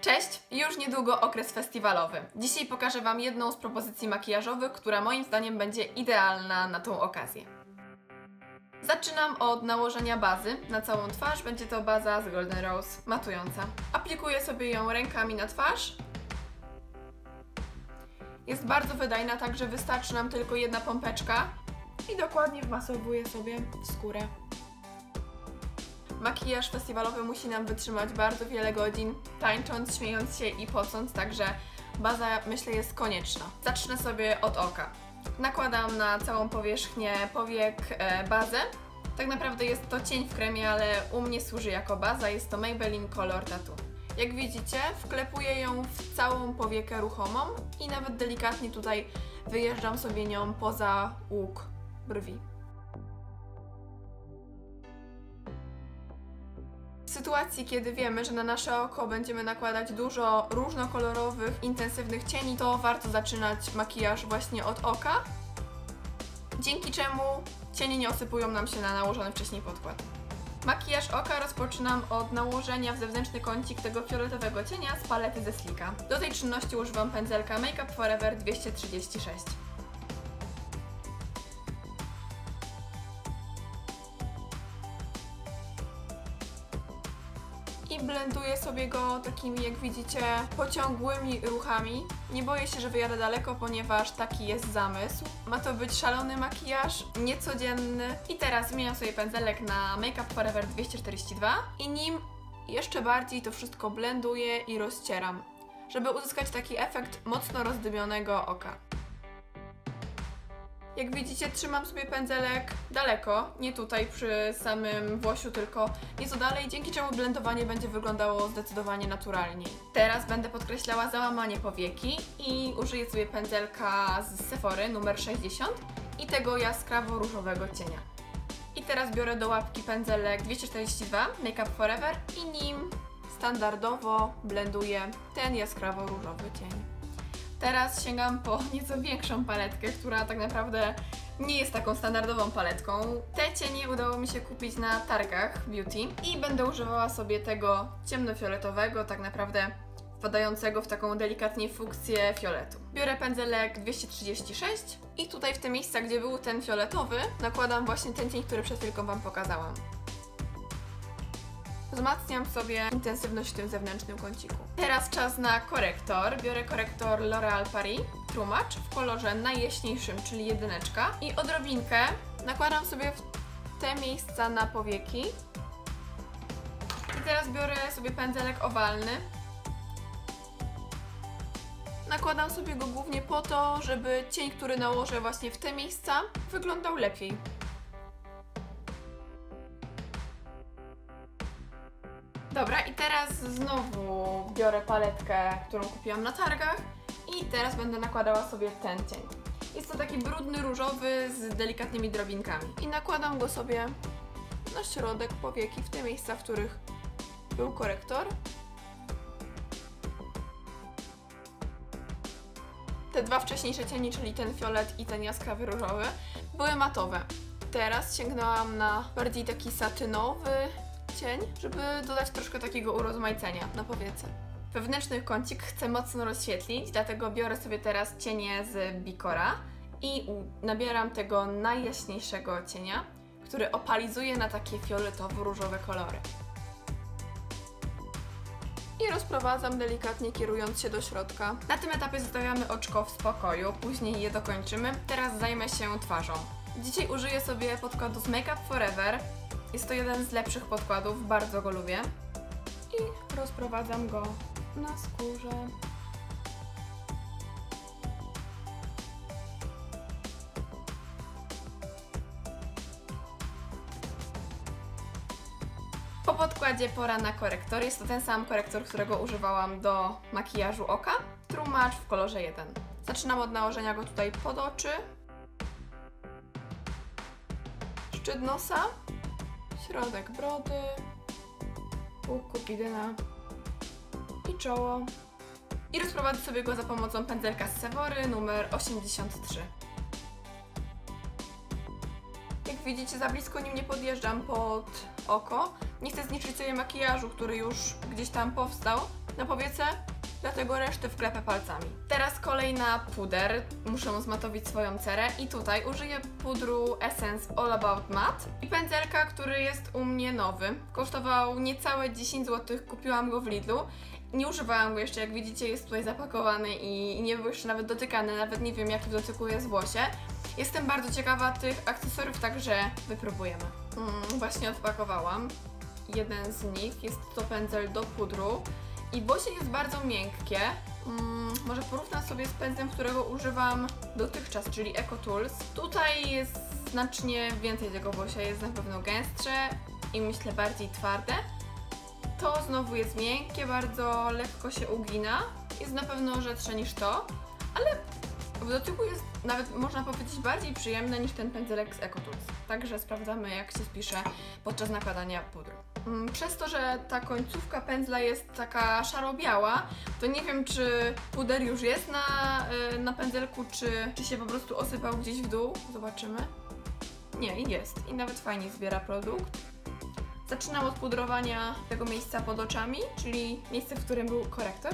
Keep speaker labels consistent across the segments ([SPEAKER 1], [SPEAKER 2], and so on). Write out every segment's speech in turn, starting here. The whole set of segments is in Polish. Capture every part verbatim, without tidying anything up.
[SPEAKER 1] Cześć! Już niedługo okres festiwalowy. Dzisiaj pokażę Wam jedną z propozycji makijażowych, która moim zdaniem będzie idealna na tą okazję. Zaczynam od nałożenia bazy na całą twarz. Będzie to baza z Golden Rose, matująca. Aplikuję sobie ją rękami na twarz. Jest bardzo wydajna, także wystarczy nam tylko jedna pompeczka i dokładnie wmasowuję sobie w skórę. Makijaż festiwalowy musi nam wytrzymać bardzo wiele godzin, tańcząc, śmiejąc się i pocąc, także baza, myślę, jest konieczna. Zacznę sobie od oka. Nakładam na całą powierzchnię powiek e, bazę. Tak naprawdę jest to cień w kremie, ale u mnie służy jako baza. Jest to Maybelline Color Tattoo. Jak widzicie, wklepuję ją w całą powiekę ruchomą i nawet delikatnie tutaj wyjeżdżam sobie nią poza łuk brwi. W sytuacji, kiedy wiemy, że na nasze oko będziemy nakładać dużo różnokolorowych, intensywnych cieni, to warto zaczynać makijaż właśnie od oka, dzięki czemu cienie nie osypują nam się na nałożony wcześniej podkład. Makijaż oka rozpoczynam od nałożenia w zewnętrzny kącik tego fioletowego cienia z palety ze Sleeka. Do tej czynności używam pędzelka Make Up Forever dwieście trzydzieści sześć. I blenduję sobie go takimi, jak widzicie, pociągłymi ruchami. Nie boję się, że wyjadę daleko, ponieważ taki jest zamysł. Ma to być szalony makijaż, niecodzienny. I teraz zmieniam sobie pędzelek na Make Up Forever dwieście czterdzieści dwa i nim jeszcze bardziej to wszystko blenduję i rozcieram, żeby uzyskać taki efekt mocno rozdymionego oka. Jak widzicie, trzymam sobie pędzelek daleko, nie tutaj przy samym włosiu, tylko nieco dalej, dzięki czemu blendowanie będzie wyglądało zdecydowanie naturalniej. Teraz będę podkreślała załamanie powieki i użyję sobie pędzelka z Sephory numer sześćdziesiąt i tego jaskrawo-różowego cienia. I teraz biorę do łapki pędzelek dwieście czterdzieści dwa Make Up Forever i nim standardowo blenduję ten jaskrawo-różowy cień. Teraz sięgam po nieco większą paletkę, która tak naprawdę nie jest taką standardową paletką. Te cienie udało mi się kupić na targach beauty i będę używała sobie tego ciemnofioletowego, tak naprawdę wpadającego w taką delikatnie fukcję fioletu. Biorę pędzelek dwieście trzydzieści sześć i tutaj w te miejsca, gdzie był ten fioletowy, nakładam właśnie ten cień, który przed chwilką Wam pokazałam. Wzmacniam sobie intensywność w tym zewnętrznym kąciku. Teraz czas na korektor. Biorę korektor L'Oréal Paris True Match w kolorze najjaśniejszym, czyli jedyneczka. I odrobinkę nakładam sobie w te miejsca na powieki. I teraz biorę sobie pędzelek owalny. Nakładam sobie go głównie po to, żeby cień, który nałożę właśnie w te miejsca, wyglądał lepiej. Dobra, i teraz znowu biorę paletkę, którą kupiłam na targach i teraz będę nakładała sobie ten cień. Jest to taki brudny, różowy z delikatnymi drobinkami. I nakładam go sobie na środek powieki, w te miejsca, w których był korektor. Te dwa wcześniejsze cienie, czyli ten fiolet i ten jaskrawy różowy, były matowe. Teraz sięgnęłam na bardziej taki satynowy cień, żeby dodać troszkę takiego urozmaicenia na powiece. Wewnętrzny kącik chcę mocno rozświetlić, dlatego biorę sobie teraz cienie z Bicora i nabieram tego najjaśniejszego cienia, który opalizuje na takie fioletowo-różowe kolory. I rozprowadzam delikatnie, kierując się do środka. Na tym etapie zostawiamy oczko w spokoju, później je dokończymy. Teraz zajmę się twarzą. Dzisiaj użyję sobie podkładu z Make Up Forever. Jest to jeden z lepszych podkładów, bardzo go lubię. I rozprowadzam go na skórze. Po podkładzie pora na korektor. Jest to ten sam korektor, którego używałam do makijażu oka. True Match w kolorze jeden. Zaczynam od nałożenia go tutaj pod oczy, szczyt nosa, środek brody, łuk kupidyna i czoło. I rozprowadzę sobie go za pomocą pędzelka z Sephory numer osiemdziesiąt trzy. Jak widzicie, za blisko nim nie podjeżdżam pod oko. Nie chcę zniszczyć sobie makijażu, który już gdzieś tam powstał. na powiece, dlatego resztę wklepę palcami. Teraz kolej na puder. Muszę zmatowić swoją cerę i tutaj użyję pudru Essence All About Matte i pędzelka, który jest u mnie nowy. Kosztował niecałe dziesięć złotych, kupiłam go w Lidlu. Nie używałam go jeszcze, jak widzicie jest tutaj zapakowany i nie był jeszcze nawet dotykany, nawet nie wiem jaki w dotyku jest włosie. Jestem bardzo ciekawa tych akcesoriów, także wypróbujemy. Mm, właśnie odpakowałam jeden z nich, jest to pędzel do pudru i włosie jest bardzo miękkie. Mm, może porównam sobie z pędzlem, którego używam dotychczas, czyli Eco Tools. Tutaj jest znacznie więcej tego włosia, jest na pewno gęstsze i myślę bardziej twarde. To znowu jest miękkie, bardzo lekko się ugina, jest na pewno rzadsze niż to, ale w dotyku jest nawet, można powiedzieć, bardziej przyjemne niż ten pędzelek z Eco Tools. Także sprawdzamy, jak się spisze podczas nakładania pudru. Przez to, że ta końcówka pędzla jest taka szaro-biała, to nie wiem, czy puder już jest na, na pędzelku, czy, czy się po prostu osypał gdzieś w dół. Zobaczymy. Nie, jest. I nawet fajnie zbiera produkt. Zaczynam od pudrowania tego miejsca pod oczami, czyli miejsce, w którym był korektor.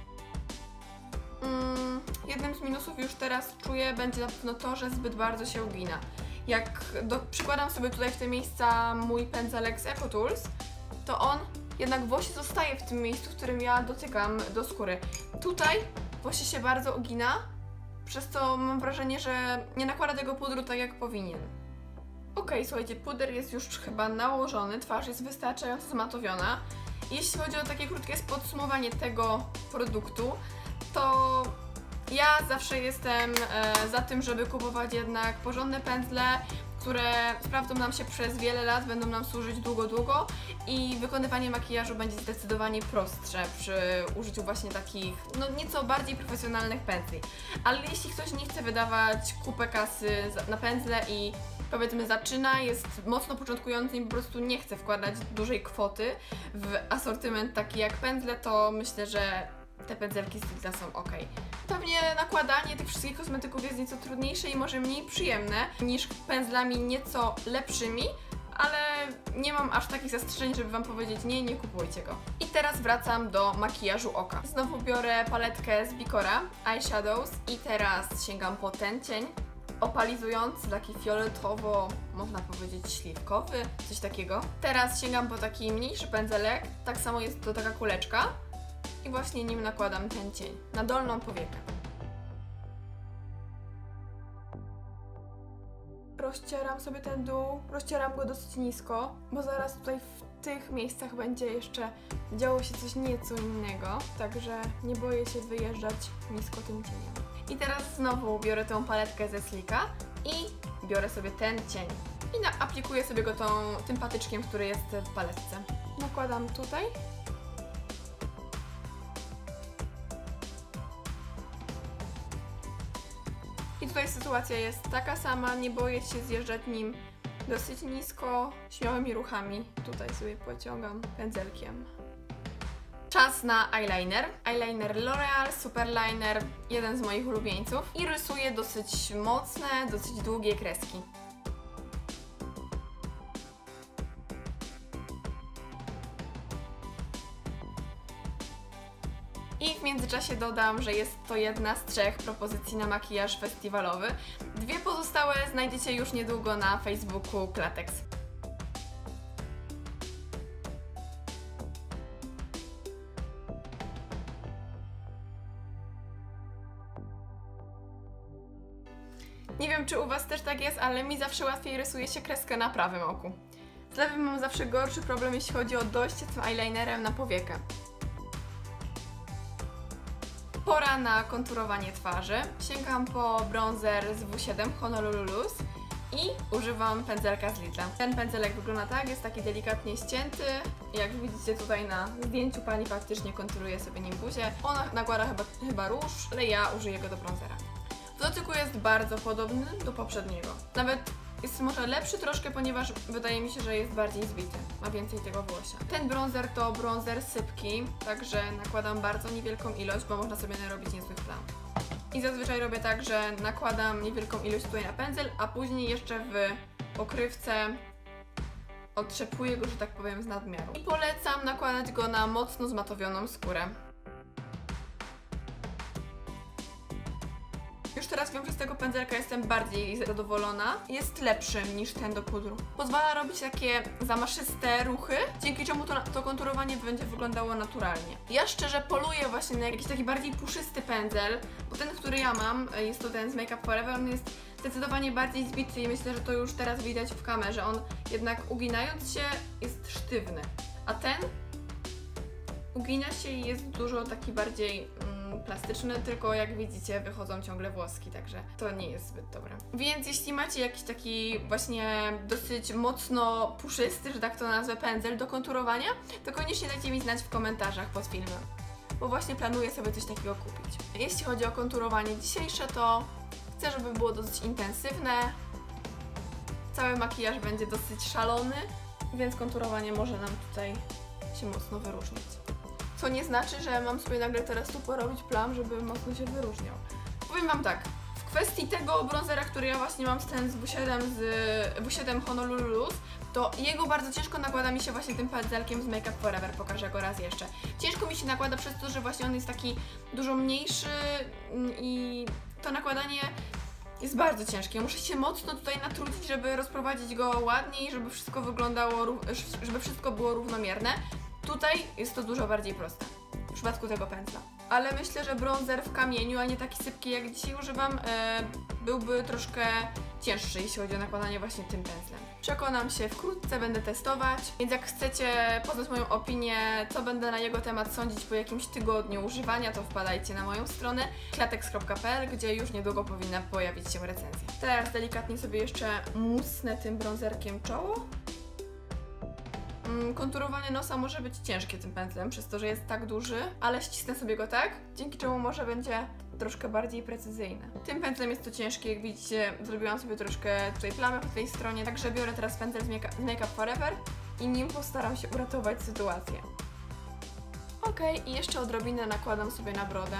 [SPEAKER 1] Mm, jednym z minusów już teraz czuję będzie na pewno to, że zbyt bardzo się ugina. Jak do, przykładam sobie tutaj w te miejsca mój pędzelek z Eco Tools, to on jednak włosie zostaje w tym miejscu, w którym ja dotykam do skóry. Tutaj włosie się bardzo ugina, przez co mam wrażenie, że nie nakłada tego pudru tak jak powinien. Ok, słuchajcie, puder jest już chyba nałożony, twarz jest wystarczająco zmatowiona. Jeśli chodzi o takie krótkie podsumowanie tego produktu, to ja zawsze jestem e, za tym, żeby kupować jednak porządne pędzle, które sprawdzą nam się przez wiele lat, będą nam służyć długo, długo i wykonywanie makijażu będzie zdecydowanie prostsze przy użyciu właśnie takich, no nieco bardziej profesjonalnych pędzli. Ale jeśli ktoś nie chce wydawać kupę kasy na pędzle i powiedzmy zaczyna, jest mocno początkujący i po prostu nie chce wkładać dużej kwoty w asortyment taki jak pędzle, to myślę, że te pędzelki z Lidla są ok. Pewnie nakładanie tych wszystkich kosmetyków jest nieco trudniejsze i może mniej przyjemne niż pędzlami nieco lepszymi, ale nie mam aż takich zastrzeżeń, żeby wam powiedzieć nie, nie kupujcie go. I teraz wracam do makijażu oka. Znowu biorę paletkę z Bicora Eyeshadows i teraz sięgam po ten cień opalizujący, taki fioletowo, można powiedzieć śliwkowy, coś takiego. Teraz sięgam po taki mniejszy pędzelek, tak samo jest to taka kuleczka. I właśnie nim nakładam ten cień na dolną powiekę. Rozcieram sobie ten dół, rozcieram go dosyć nisko, bo zaraz tutaj w tych miejscach będzie jeszcze działo się coś nieco innego, także nie boję się wyjeżdżać nisko tym cieniem. I teraz znowu biorę tą paletkę ze Sleeka i biorę sobie ten cień i na, aplikuję sobie go tą, tym patyczkiem, który jest w paletce. Nakładam tutaj. I tutaj sytuacja jest taka sama, nie boję się zjeżdżać nim dosyć nisko, śmiałymi ruchami. Tutaj sobie pociągam pędzelkiem. Czas na eyeliner. Eyeliner L'Oreal Superliner, jeden z moich ulubieńców. I rysuję dosyć mocne, dosyć długie kreski. I w międzyczasie dodam, że jest to jedna z trzech propozycji na makijaż festiwalowy. Dwie pozostałe znajdziecie już niedługo na Facebooku Klatex. Nie wiem, czy u was też tak jest, ale mi zawsze łatwiej rysuje się kreskę na prawym oku. Z lewym mam zawsze gorszy problem, jeśli chodzi o dojście tym eyelinerem na powiekę. Pora na konturowanie twarzy. Sięgam po bronzer z W siedem Honolulu Loose i używam pędzelka z Lidla. Ten pędzelek wygląda tak, jest taki delikatnie ścięty. Jak widzicie tutaj na zdjęciu, pani faktycznie konturuje sobie nim buzię. Ona nakłada chyba, chyba róż, ale ja użyję go do bronzera. W dotyku jest bardzo podobny do poprzedniego. Nawet jest może lepszy troszkę, ponieważ wydaje mi się, że jest bardziej zbity. Ma więcej tego włosia. Ten bronzer to bronzer sypki, także nakładam bardzo niewielką ilość, bo można sobie narobić niezłych plam. I zazwyczaj robię tak, że nakładam niewielką ilość tutaj na pędzel, a później jeszcze w pokrywce otrzepuję go, że tak powiem, z nadmiaru. I polecam nakładać go na mocno zmatowioną skórę. Już teraz wiem, że z tego pędzelka jestem bardziej zadowolona. Jest lepszy niż ten do pudru. Pozwala robić takie zamaszyste ruchy, dzięki czemu to, to konturowanie będzie wyglądało naturalnie. Ja szczerze poluję właśnie na jakiś taki bardziej puszysty pędzel, bo ten, który ja mam, jest to ten z Make Up For Ever, on jest zdecydowanie bardziej zbity i myślę, że to już teraz widać w kamerze. On jednak uginając się jest sztywny, a ten ugina się i jest dużo taki bardziej mm, plastyczny, tylko jak widzicie wychodzą ciągle włoski, także to nie jest zbyt dobre. Więc jeśli macie jakiś taki właśnie dosyć mocno puszysty, że tak to nazwę, pędzel do konturowania, to koniecznie dajcie mi znać w komentarzach pod filmem, bo właśnie planuję sobie coś takiego kupić. Jeśli chodzi o konturowanie dzisiejsze, to chcę, żeby było dosyć intensywne, cały makijaż będzie dosyć szalony, więc konturowanie może nam tutaj się mocno wyróżnić. Co nie znaczy, że mam sobie nagle teraz tu porobić plam, żeby mocno się wyróżniał. Powiem wam tak, w kwestii tego bronzera, który ja właśnie mam, ten z W siedem, z W siedem Honolulu Loose, to jego bardzo ciężko nakłada mi się właśnie tym pędzelkiem z Make Up For Ever, pokażę go raz jeszcze. Ciężko mi się nakłada przez to, że właśnie on jest taki dużo mniejszy i to nakładanie jest bardzo ciężkie. Muszę się mocno tutaj natrudzić, żeby rozprowadzić go ładnie i żeby wszystko wyglądało, żeby wszystko było równomierne. Tutaj jest to dużo bardziej proste w przypadku tego pędzla. Ale myślę, że bronzer w kamieniu, a nie taki sypki jak dzisiaj używam, e, byłby troszkę cięższy, jeśli chodzi o nakładanie właśnie tym pędzlem. Przekonam się wkrótce, będę testować, więc jak chcecie poznać moją opinię, co będę na jego temat sądzić po jakimś tygodniu używania, to wpadajcie na moją stronę klatex kropka p l, gdzie już niedługo powinna pojawić się recenzja. Teraz delikatnie sobie jeszcze musnę tym bronzerkiem czoło. Konturowanie nosa może być ciężkie tym pędzlem, przez to, że jest tak duży, ale ścisnę sobie go tak, dzięki czemu może będzie troszkę bardziej precyzyjne. Tym pędzlem jest to ciężkie, jak widzicie, zrobiłam sobie troszkę tutaj plamy po tej stronie, także biorę teraz pędzel z Make, z Make Up For Ever i nim postaram się uratować sytuację. Ok, i jeszcze odrobinę nakładam sobie na brodę.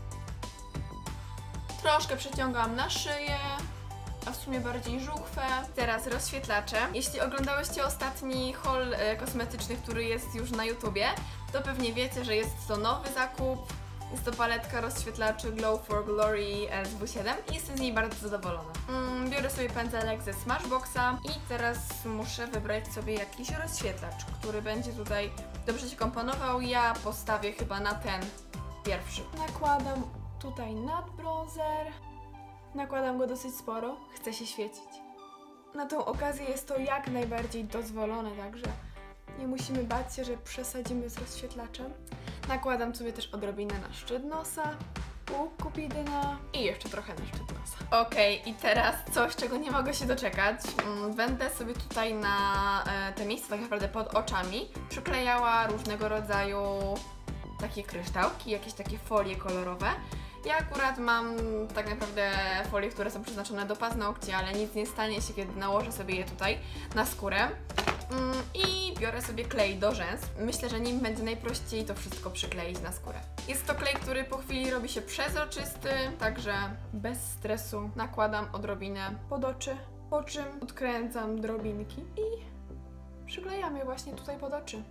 [SPEAKER 1] Troszkę przeciągam na szyję, a w sumie bardziej żuchwę. Teraz rozświetlacze. Jeśli oglądałyście ostatni haul e, kosmetyczny, który jest już na YouTubie, to pewnie wiecie, że jest to nowy zakup. Jest to paletka rozświetlaczy Glow for Glory z W siedem i jestem z niej bardzo zadowolona. Mm, biorę sobie pędzelek ze Smashboxa i teraz muszę wybrać sobie jakiś rozświetlacz, który będzie tutaj dobrze się komponował. Ja postawię chyba na ten pierwszy. Nakładam tutaj nad bronzer. Nakładam go dosyć sporo, chcę się świecić. Na tą okazję jest to jak najbardziej dozwolone, także nie musimy bać się, że przesadzimy z rozświetlaczem. Nakładam sobie też odrobinę na szczyt nosa, pół kupidyna i jeszcze trochę na szczyt nosa. Okej, okay, i teraz coś, czego nie mogę się doczekać. Będę sobie tutaj na te miejsca tak naprawdę pod oczami przyklejała różnego rodzaju takie kryształki, jakieś takie folie kolorowe. Ja akurat mam tak naprawdę folie, które są przeznaczone do paznokci, ale nic nie stanie się, kiedy nałożę sobie je tutaj na skórę. I biorę sobie klej do rzęs. Myślę, że nim będzie najprościej to wszystko przykleić na skórę. Jest to klej, który po chwili robi się przezroczysty, także bez stresu nakładam odrobinę pod oczy, po czym odkręcam drobinki i przyklejam je właśnie tutaj pod oczy.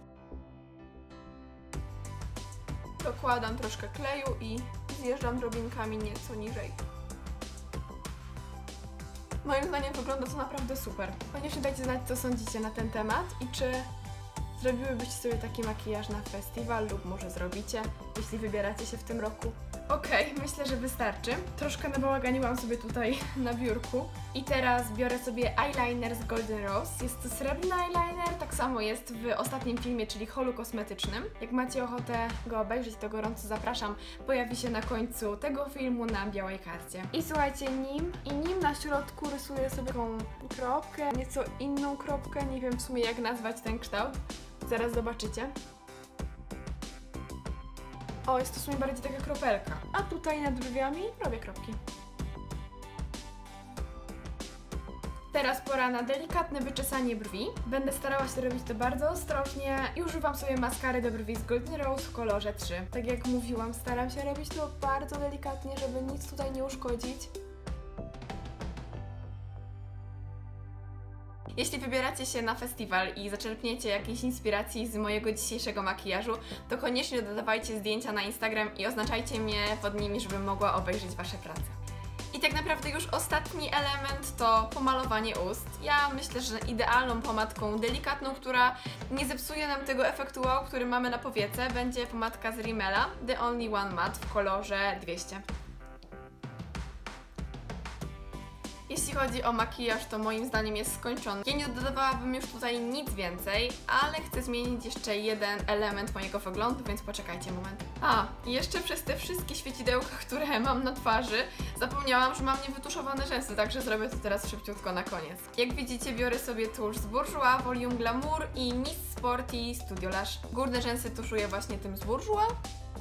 [SPEAKER 1] Dokładam troszkę kleju i zjeżdżam drobinkami nieco niżej. Moim zdaniem wygląda to naprawdę super. Koniecznie dajcie znać, co sądzicie na ten temat i czy zrobiłybyście sobie taki makijaż na festiwal lub może zrobicie, jeśli wybieracie się w tym roku. Okej, okay, myślę, że wystarczy. Troszkę nabałaganiłam sobie tutaj na biurku. I teraz biorę sobie eyeliner z Golden Rose. Jest to srebrny eyeliner, tak samo jest w ostatnim filmie, czyli haulu kosmetycznym. Jak macie ochotę go obejrzeć, to gorąco zapraszam. Pojawi się na końcu tego filmu na białej karcie. I słuchajcie, nim i nim na środku rysuję sobie taką kropkę, nieco inną kropkę, nie wiem w sumie jak nazwać ten kształt. Zaraz zobaczycie. O, jest to w sumie bardziej taka kropelka. A tutaj nad brwiami robię kropki. Teraz pora na delikatne wyczesanie brwi. Będę starała się robić to bardzo ostrożnie i używam sobie maskary do brwi z Golden Rose w kolorze trzy. Tak jak mówiłam, staram się robić to bardzo delikatnie, żeby nic tutaj nie uszkodzić. Jeśli wybieracie się na festiwal i zaczerpniecie jakiejś inspiracji z mojego dzisiejszego makijażu, to koniecznie dodawajcie zdjęcia na Instagram i oznaczajcie mnie pod nimi, żebym mogła obejrzeć Wasze prace. I I tak naprawdę już ostatni element to pomalowanie ust. Ja myślę, że idealną pomadką delikatną, która nie zepsuje nam tego efektu wow, który mamy na powiece, będzie pomadka z Rimmela The Only One Matte w kolorze dwieście. Jeśli chodzi o makijaż, to moim zdaniem jest skończony. Ja nie dodawałabym już tutaj nic więcej, ale chcę zmienić jeszcze jeden element mojego wyglądu, więc poczekajcie moment. A, i jeszcze przez te wszystkie świecidełka, które mam na twarzy, zapomniałam, że mam niewytuszowane rzęsy, także zrobię to teraz szybciutko na koniec. Jak widzicie, biorę sobie tusz z Bourjois, Volume Glamour i Miss Sporty Studio Lash. Górne rzęsy tuszuję właśnie tym z Bourjois.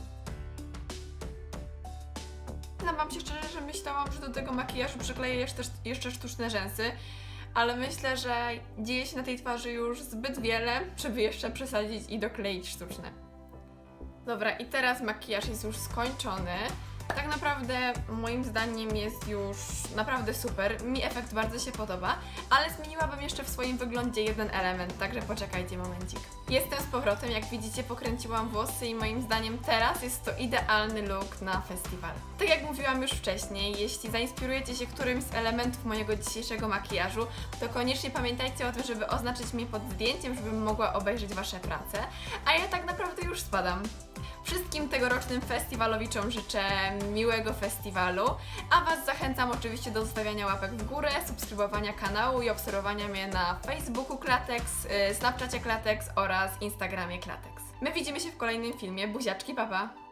[SPEAKER 1] Wam się szczerze, że myślałam, że do tego makijażu przykleję jeszcze, jeszcze sztuczne rzęsy, ale myślę, że dzieje się na tej twarzy już zbyt wiele, żeby jeszcze przesadzić i dokleić sztuczne. Dobra, i teraz makijaż jest już skończony. Tak naprawdę moim zdaniem jest już naprawdę super, mi efekt bardzo się podoba, ale zmieniłabym jeszcze w swoim wyglądzie jeden element, także poczekajcie momencik. Jestem z powrotem, jak widzicie pokręciłam włosy i moim zdaniem teraz jest to idealny look na festiwal. Tak jak mówiłam już wcześniej, jeśli zainspirujecie się którymś z elementów mojego dzisiejszego makijażu, to koniecznie pamiętajcie o tym, żeby oznaczyć mnie pod zdjęciem, żebym mogła obejrzeć Wasze prace, a ja tak naprawdę już spadam. Wszystkim tegorocznym festiwalowiczom życzę miłego festiwalu, a Was zachęcam oczywiście do zostawiania łapek w górę, subskrybowania kanału i obserwowania mnie na Facebooku Klatex, Snapchacie Klatex oraz Instagramie Klatex. My widzimy się w kolejnym filmie. Buziaczki, pa pa!